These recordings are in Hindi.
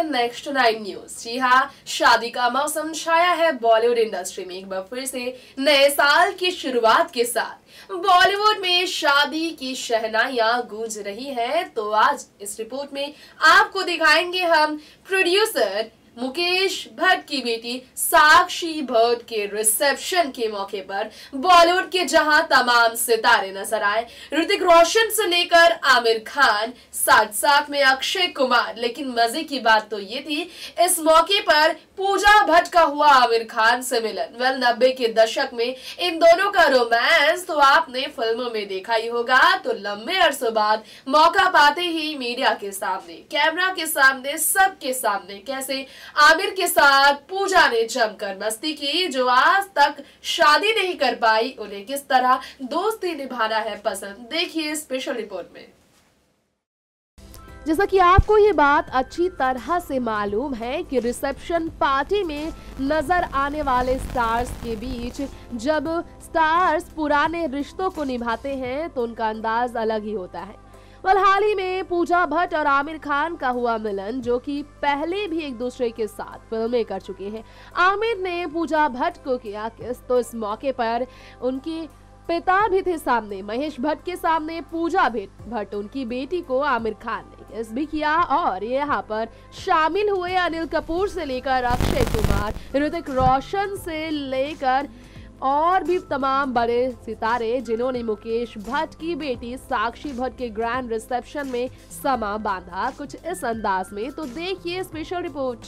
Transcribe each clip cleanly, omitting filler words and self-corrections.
Next 9 news. जी हाँ, शादी का मौसम छाया है बॉलीवुड इंडस्ट्री में। एक बार फिर से नए साल की शुरुआत के साथ बॉलीवुड में शादी की शहनाइयां गूंज रही हैं। तो आज इस रिपोर्ट में आपको दिखाएंगे हम प्रोड्यूसर मुकेश भट्ट की बेटी साक्षी भट्ट के रिसेप्शन के मौके पर बॉलीवुड के जहां तमाम सितारे नजर आए। ऋतिक रोशन से लेकर आमिर खान, साथ साथ में अक्षय कुमार। लेकिन मजे की बात तो ये थी, इस मौके पर पूजा भट्ट का हुआ आमिर खान से मिलन। 90 के दशक में इन दोनों का रोमांस तो आपने फिल्मों में देखा ही होगा। तो लंबे अरसों बाद मौका पाते ही मीडिया के सामने, कैमरा के सामने, सबके सामने कैसे आमिर के साथ पूजा ने जमकर मस्ती की। जो आज तक शादी नहीं कर पाई, उन्हें किस तरह दोस्ती निभाना है पसंद, देखिए स्पेशल रिपोर्ट में। जैसा कि आपको ये बात अच्छी तरह से मालूम है कि रिसेप्शन पार्टी में नजर आने वाले स्टार्स के बीच जब स्टार्स पुराने रिश्तों को निभाते हैं तो उनका अंदाज अलग ही होता है। हाल ही में पूजा भट्ट और आमिर खान का हुआ मिलन, जो कि पहले भी एक दूसरे के साथ फिल्में कर चुके हैं। आमिर ने पूजा भट्ट को किया किस, तो इस मौके पर उनके पिता भी थे सामने, महेश भट्ट के सामने पूजा भट्ट, उनकी बेटी को आमिर खान ने किस भी किया। और यहाँ पर शामिल हुए अनिल कपूर से लेकर अक्षय कुमार, ऋतिक रोशन से लेकर और भी तमाम बड़े सितारे, जिन्होंने मुकेश भट्ट की बेटी साक्षी भट्ट के ग्रैंड रिसेप्शन में समा बांधा कुछ इस अंदाज में। तो देखिए स्पेशल रिपोर्ट।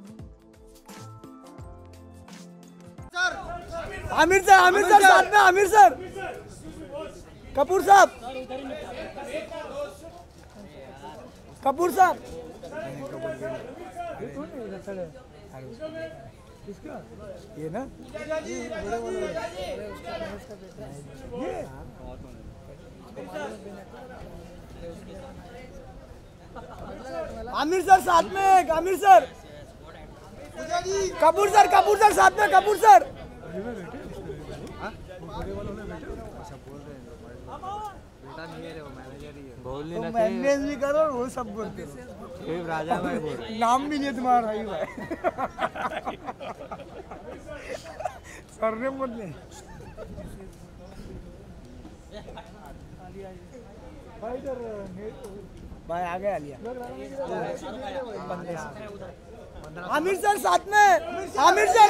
आमिर सर साथ में, आमिर सर, कपूर साहब, कपूर साहब, ये ना ये आमिर सर साथ में, आमिर सर, कपूर सर साथ में, कपूर सर। तो मैनेज भी करो, वो सब बोलते हैं। राजा भाई बोल, नाम भी नहीं तुम्हारा भाई सरने बोलने भाई आ गया आलिया। आमिर सर साथ में, Aamir sir,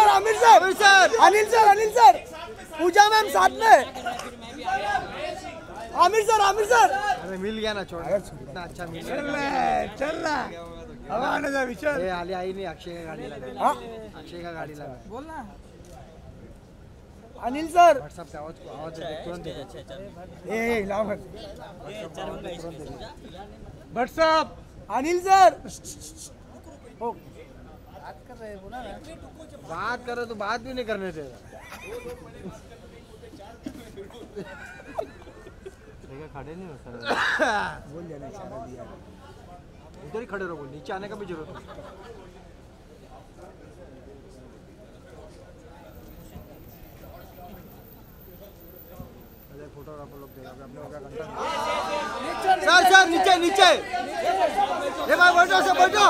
Anil sir, Pooja ma'am साथ में, आमिर सर। अरे मिल गया ना, छोड़, इतना अच्छा मिल गया। चल रहा अब आने जा विचार। आलिया आई नहीं, अक्षय का गाड़ी लगा, अक्षय का गाड़ी लगा, बोलना। अनिल सर, व्हाट्सएप पे आवाज तुरंत दे। ए लाओ व्हाट्सएप। अनिल सर बात कर रहे, बोला ना, बात करो तो बात भी नहीं करने देगा। खड़े नहीं हो सर, बोल देना, इशारा दिया, उधर ही खड़े रहो, नीचे आने का भी जरूरत नहीं। फोटोग्राफर लोग देगा अपने होगा कंटेंट। सर नीचे ये भाई बैठो, सब बैठो,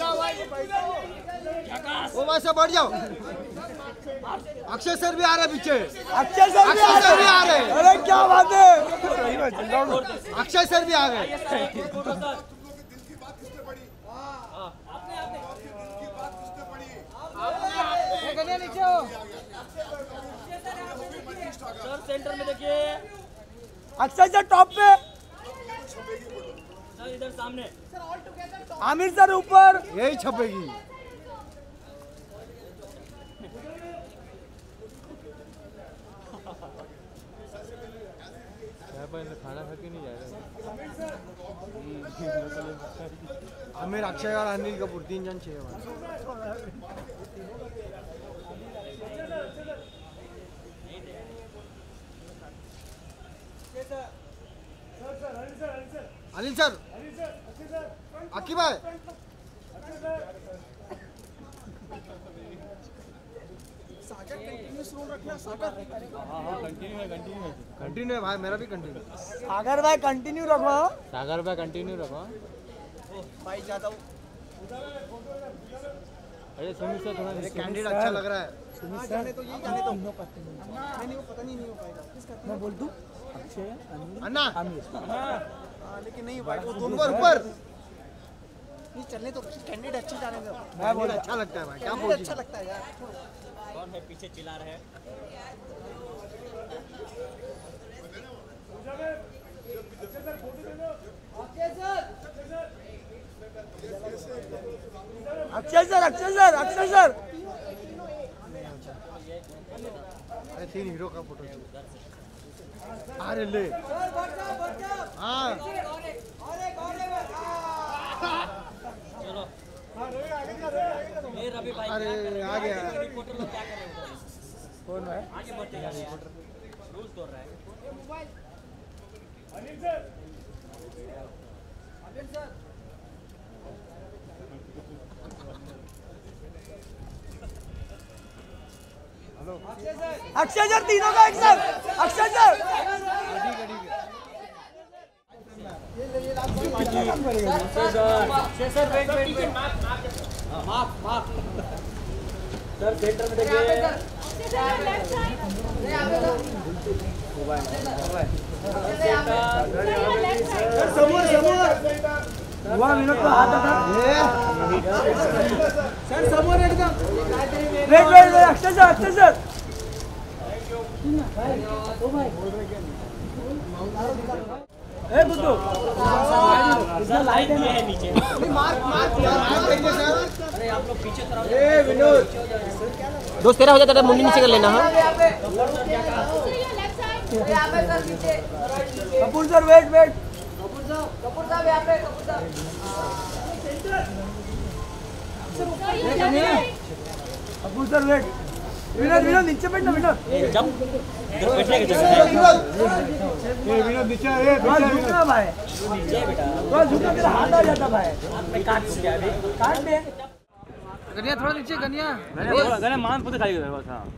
वो भाई सब बैठ जाओ। अक्षय सर भी आ रहे पीछे, अक्षय सर भी आ रहे। अरे क्या बात है, अक्षय सर भी आ गए। सर सेंटर में देखिए, अक्षय सर टॉप पे, सर इधर सामने, आमिर सर ऊपर, यही छपेगी। खाना खा के नहीं जाएगा। आमिर, अक्षय और अनिल कपूर 3 जन चाहिए। अनिल सर, अक्की भाई, कंटिन्यू है भाई, मेरा भी कंटिन्यू। सागर भाई कंटिन्यू रखो, सागर भाई कंटिन्यू रखो। भाई जाता हूँ। अरे सुमित सर थोड़ा कैंडिडेट अच्छा लग रहा है। सुमित सर तो ये जाने तो नहीं वो पता नहीं हो पाएगा। मैं बोल दूं अक्षय अन्ना आमिर लेकिन नहीं भाई वो दोनों बार ऊपर नहीं चलने तो कैंडिडेट अच्छा जाने दो। मैं बोल अच्छा लगता है भाई क्या बोल अच्छा लगता है यार। कौन है पीछे चिल्ला रहे हैं? Akshay sir Akshay sir Akshay sir अरे 3 हीरो का फोटो अरे ले हाँ चलो ये रवि भाई अरे आ गया रिपोर्टर लोग क्या कर रहे हैं? कौन है आगे बढ़ते हैं रूल्स तोड़ रहा है। अक्षय सर तीनों का एक साथ Akshay sir sir wait wait wait Mark sir centre में देखिए समोर हुआ विनोद को हाथ था सर समोर एकदम वेट वेट अक्षय सर ए बुद्धू सर लाइन दिए है नीचे। मार्क देंगे सर। अरे आप लोग पीछे तरफ ए विनोद दोस्त तेरा हो जाता है मुंडी नीचे कर लेना। हाँ Kapoor sir wait Kapoor sir wait Vinod नीचे बैठना विनोद जब इधर बैठने के जगह विनोद नीचे झुकना भाई नीचे बेटा थोड़ा झुका तेरा हाथ आ जाता भाई मैं काट दिया अभी काट दे गनिया थोड़ा नीचे गनिया गने मान पूरे खाली कर बस। हां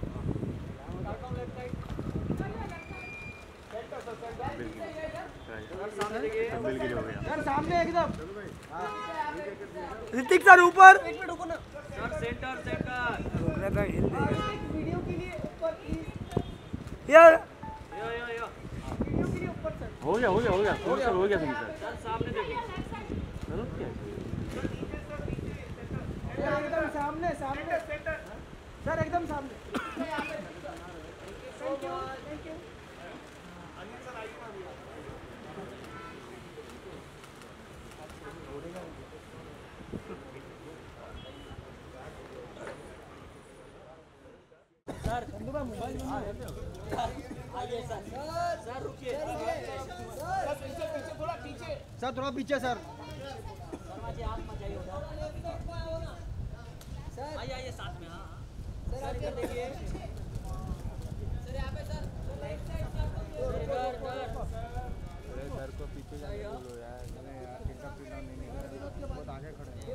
सर सामने एकदम ऋतिक सर ऊपर एक मिनट रुको ना सर सेंटर रुकने का हिल देगा वीडियो के लिए ऊपर यार यो वीडियो के लिए ऊपर सर हो गया तुम सर सामने देखो चलो क्या एकदम सामने सर एकदम सामने थैंक यू सर मोबाइल आइए सर रुकिए सर थोड़ा पीछे सर दरवाजे आप मत जाइए उधर आइए साथ में। हाँ सर इधर देखिए सर यहाँ पे सर राइट साइड इधर सर को पीछे जाने बोलो यार मैंने यार इंटरव्यू नहीं बहुत आगे खड़े हैं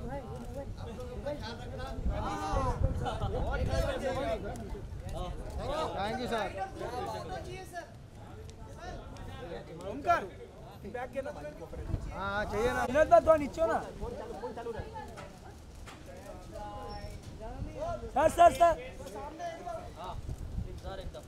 thank you sir Omkar back के ना हाँ चाहिए ना विनोद दा थोड़ा नीचे हो ना सर सर एकदम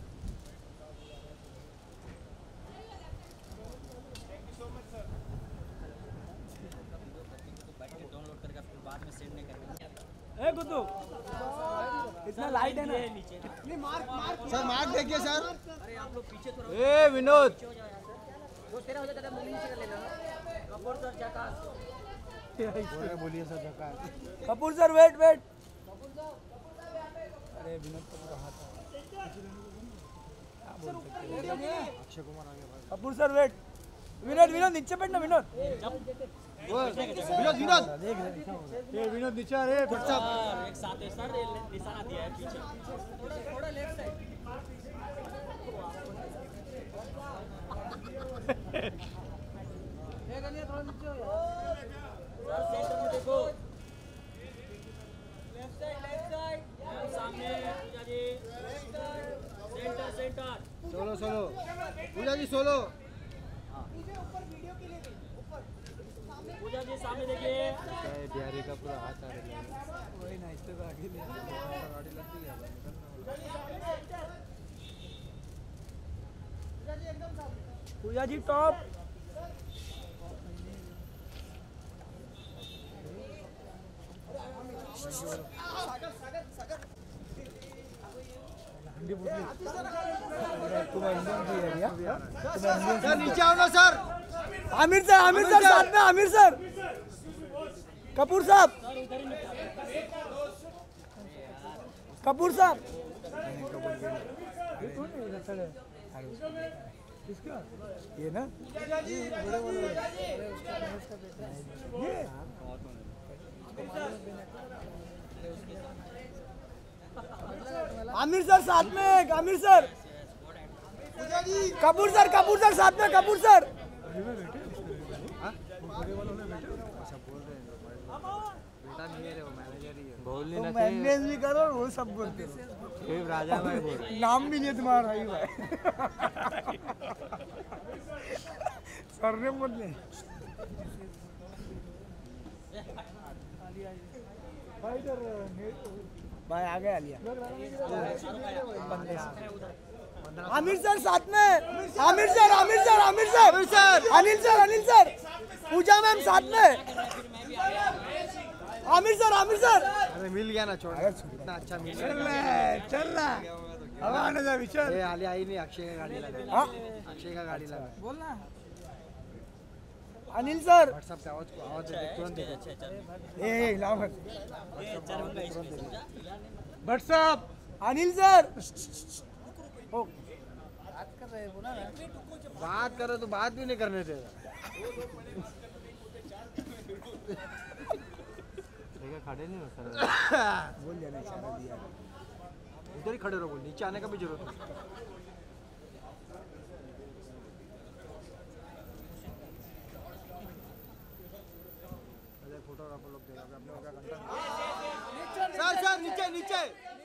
डाउनलोड करके फिर बाद में सेंड नहीं करेंगे। ए गुड्डू इतना लाइट है ना नीचे सर मार्क देखिए सर अरे आप लोग पीछे थोड़ा ए विनोद दोस्त तेरा हो जाता है मुंडी नीचे कर लेना। कपूर सर जकास बोलिए सर धक्का कपूर सर वेट अरे विनोद को पूरा हाथ अक्षय कुमार आ गया भाई कपूर सर वेट विनोद नीचे बैठना विनोद विनोद नीचे अरे सर एक साथ है सर निशाना दिया है पीछे थोड़ा लेफ्ट साइड सर सेंटर में देखो लेफ्ट साइड सामने Pooja ji centre solo Pooja ji solo Pooja ji सामने देखिए। बिहारी का पूरा हाथ आ रहा है वही ना इससे तो आगे ले गाड़ी लगती है पूजा जी टॉप सर नीचे आओ ना सर आमिर सर साथ में आमिर सर कपूर साहब ये ना आमिर सर साथ में आमिर सर कपूर सर साथ में कपूर सर बोलने तो मैनेज भी करो वो सब बोलते हो राजा भाई बोल नाम भी नहीं है तुम्हारा भाई सर ने बोल भाई आ गए आलिया आमिर सर साथ में Aamir sir Anil sir Pooja ma'am साथ में आमिर सर अरे मिल गया ना छोड़ इतना अच्छा मिल गया चल रहा अब आने जा विचार ये आलिया आई नहीं अक्षय का गाड़ी लगा अक्षय का गाड़ी लगा बोलना अनिल सर व्हाट्सएप पे आवाज तुरंत दे ए लावत व्हाट्सएप अनिल सर ओ बात कर रहे हो ना बात करो तो बात भी नहीं करने देगा खड़े नहीं हो सर बोल देना इशारा दिया इधर ही खड़े रहो नीचे आने का भी जरूरत नहीं फोटोग्राफर लोग देगा अपने लोग का कंटेंट सर नीचे